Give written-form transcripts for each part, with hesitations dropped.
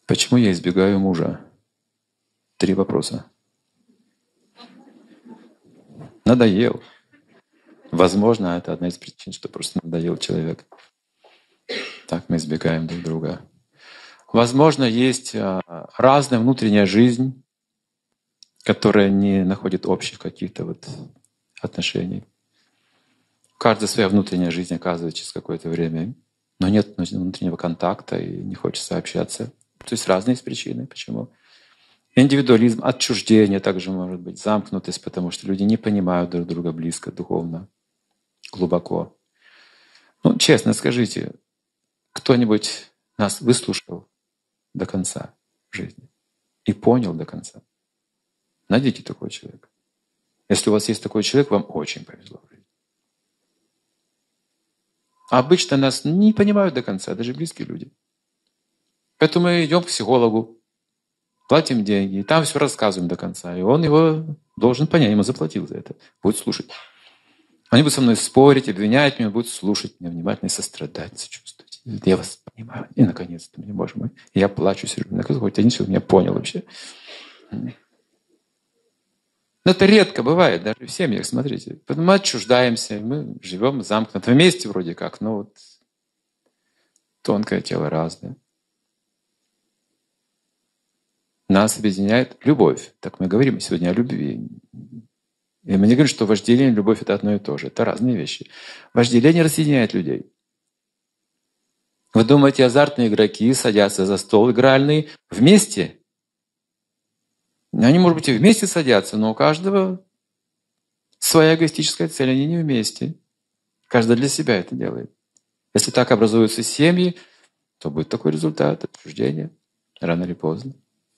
Почему я избегаю мужа? 3 вопроса. Надоел. Возможно, это одна из причин, что просто надоел человек. Так мы избегаем друг друга. Возможно, есть разная внутренняя жизнь, которая не находит общих каких-то вот отношений. Каждая своя внутренняя жизнь оказывается через какое-то время, но нет внутреннего контакта и не хочется общаться. То есть разные есть причины, почему. Индивидуализм, отчуждение также может быть, замкнутость, потому что люди не понимают друг друга близко, духовно, глубоко. Ну, честно скажите, кто-нибудь нас выслушал до конца жизни и понял до конца? Найдите такого человека. Если у вас есть такой человек, вам очень повезло в жизни. А обычно нас не понимают до конца, даже близкие люди. Поэтому мы идем к психологу, платим деньги, и там все рассказываем до конца. И он его должен понять, ему заплатил за это, будет слушать. Они будут со мной спорить, обвинять меня, будут слушать меня внимательно и сострадать, сочувствовать. Я вас понимаю. И наконец-то, мне, Боже мой, я плачу все время. Хоть один человек меня понял вообще. Но это редко бывает, даже в семьях, смотрите. Поэтому мы отчуждаемся, мы живем замкнуто вместе вроде как, но вот тонкое тело разное. Нас объединяет любовь. Так мы говорим сегодня о любви. И мы не говорим, что вожделение и любовь — это одно и то же. Это разные вещи. Вожделение разъединяет людей. Вы думаете, азартные игроки садятся за стол игральный вместе? Они, может быть, и вместе садятся, но у каждого своя эгоистическая цель, они не вместе. Каждый для себя это делает. Если так образуются семьи, то будет такой результат — отчуждение, рано или поздно.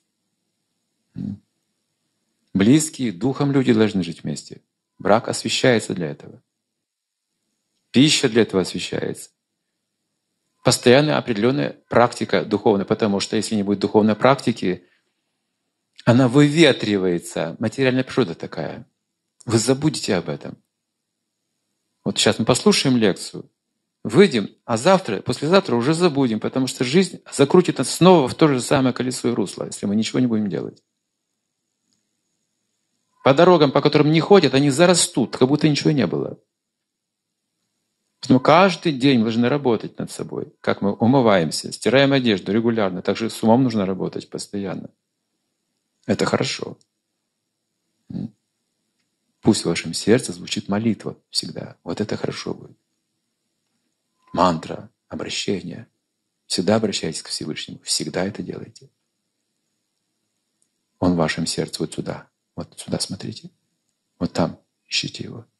Близкие, духом люди должны жить вместе. Брак освящается для этого. Пища для этого освящается. Постоянная определенная практика духовная, потому что если не будет духовной практики, она выветривается. Материальная природа такая. Вы забудете об этом. Вот сейчас мы послушаем лекцию, выйдем, а завтра, послезавтра уже забудем, потому что жизнь закрутит нас снова в то же самое колесо и русло, если мы ничего не будем делать. По дорогам, по которым не ходят, они зарастут, как будто ничего не было. Поэтому каждый день мы должны работать над собой. Как мы умываемся, стираем одежду регулярно. Также с умом нужно работать постоянно. Это хорошо. Пусть в вашем сердце звучит молитва всегда. Вот это хорошо будет. Мантра, обращение. Всегда обращайтесь к Всевышнему. Всегда это делайте. Он в вашем сердце вот сюда. Вот сюда смотрите. Вот там ищите его.